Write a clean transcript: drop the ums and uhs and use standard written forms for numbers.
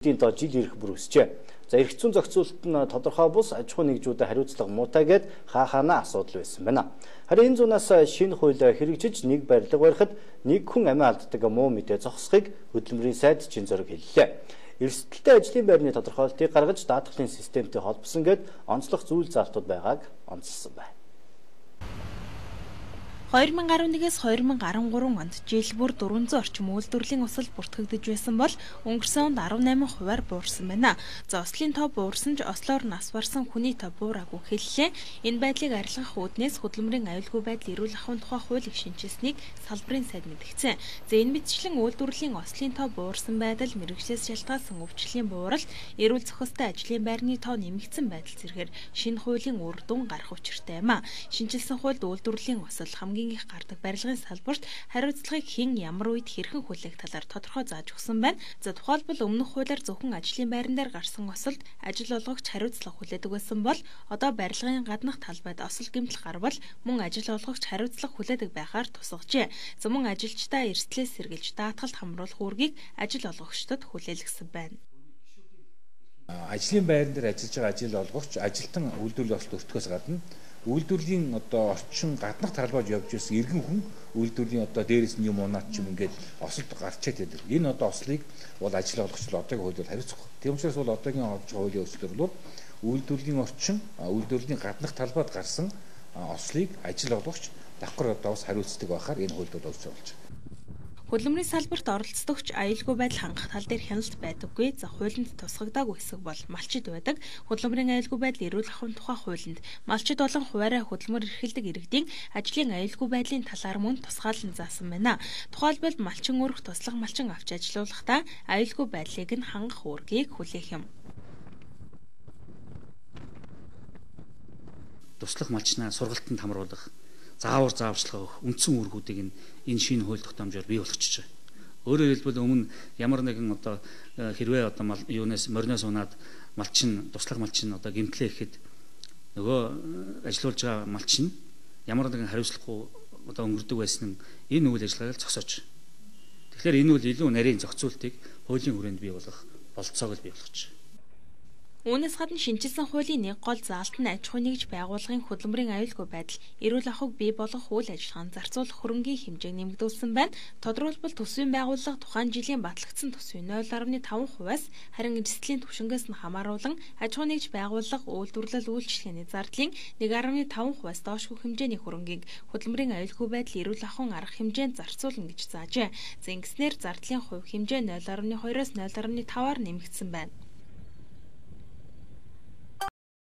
эдийн доо жил ирэх бүр өсчээ. За эрх зүйн зохицуулалт нь тодорхой бус аж ахуй нэгжүүдэд хариуцлага муутай гэд хаахаана асуудал байсан байна. Харин энэ зунаас шинэ хууль хэрэгжиж нэг барилга барихад нэг хүн амиа алддаг муу мэдээ зогсохыг хөдөлмөрийн сайд чин зориг хэллээ. Эрсдэлтэй ажлын байрны тодорхойлтыг гаргаж даатгалын системтэй холбосон гэд онцлог зүйл заалтууд байгааг онцлсан байна. 2011-ээс 2013 онд жил бүр 400 орчим үйлдвэрлэлийн усал бүртгэгдэж байсан бол өнгөрсөн онд 18%-аар буурсан байна. За ослын тоо буурсан ч ослоор нас барсан хүний тоо буураагүй хэллээ. Энэ байдлыг арилгах үүднээс хөдөлмөрийн аюулгүй байдал эрүүл ахуйн тухай хуулийг шинжилсэнийг салбарын сайд мэдгдсэн. За энэ мэтчлэн үйлдвэрлэлийн ослын тоо буурсан байдал мэргэжлээс шалтгаалсан өвчлөлийн бууралт, эрүүл зохистой ажлын байрны тоо нэмэгдсэн байдал зэргээр шинэ хуулийн үр дүн гарах учиртай юм а. Шинжилсэн хуульд үйлдвэрлэлийн осол хамгийн их гардаг барилгын салбарт хариуцлагыг хэн ямар үед хэрхэн хүлээх талаар тодорхой зааж өгсөн байна. За тухайлбал өмнөх хуулиар зөвхөн ажлын байран дээр гарсан осолд ажил олгогч хариуцлага хүлээдэг байсан бол одоо барилгын гаднах талбайд осол гэмтэл гарвал мөн ажил олгогч хариуцлага хүлээдэг байхаар тусгажээ. За мөн ажилчдаа эрсдлээс сэргийлж даатгалд хамруулах үүргийг ажил олгогчдод хүлээлгэсэн байна. Ажлын байран дээр ажиллаж байгаа ажил олгогч ажилтан үйлдвэрлэлийн осолд өртгөхөөс гадна үйлдвэрлэлийн орчин гаднах талбайд явж ирсэн иргэн хүн үйлдвэрлэлийн дээрээс нь юм унаад ч юм ингээд осолд гарчээд байдаг. Энэ ослыг бол ажил олгогч одоогийн хуулиар хариуцах. Тийм учраас бол одоогийн хуулийн өсөлтөр бол үйлдвэрлэлийн орчин үйлдвэрлэлийн гаднах талбайд гарсан ослыг ажил олгогч давхар бас хариуцдаг байхаар энэ хуульд өгч болж байна. Хөдөлмөрийн салбарт оролцдогч аюулгүй байдал хангах тал дээр хяналт байдаггүй. За хуулинд тусгагдаагүй хэсэг бол малчид байдаг. Хөдөлмөрийн аюулгүй байдал эрүүл ахуйн тухай хуулинд малчид болон хуваарай хөдөлмөр эрхэлдэг иргэдийн ажлын аюулгүй байдлын талаар мөн тусгаалan заасан байна. Тухайлбал малчин өргөх туслах малчин авч ажилуулахдаа аюулгүй байдлыг нь хангах үүргийг хүлээх юм. Туслах малчнаа сургалтанд хамруулах, зааварчилгаа өгөх үндсэн үүргүүдийг энэ шинэ хууль тогтоомжоор бий болгочихж байгаа. Өөрөөр хэлбэл өмнө ямар нэгэн хэрвээ юунаас мориноос унаад малчин туслах малчин гэмтлээ гэхэд нөгөө ажиллаулж байгаа малчин ямар нэгэн хариуцлагагүй өнгөрдөг байсан нь энэ үйл ажиллагааг зогсооч. Тэгэхээр энэ үл илүү нарийн зохицуултыг хуулийн хүрээнд бий болгох болцоог л бий болгож байна. Үүнээс гадна шинжилсэн хуулийн нэг гол заалт нь аж ахуй нэгж байгууллагын хөдөлмөрийн аюулгүй байдал, эрүүл ахуйг бий болгох үйл ажиллагаанд зарцуулах хөрөнгийн хэмжээг нэмэгдүүлсэн байна. Тодорхойлбол төсвийн байгууллага тухайн жилийн батлагдсан төсвийн 0.5%-аас харин эрсдлийн түвшингээс нь хамааруулан аж ахуй нэгж байгууллага үйлдвэрлэл үйлчлэгээний зардлын 1.5%-аас доошгүй хэмжээний хөрөнгийг хөдөлмөрийн аюулгүй байдал, эрүүл ахуйн арга хэмжээнд зарцуулна гэж заажээ. За ингэснээр зардлын хувь хэмжээ 0.2-оос 0.5-аар нэмэгдсэн байна.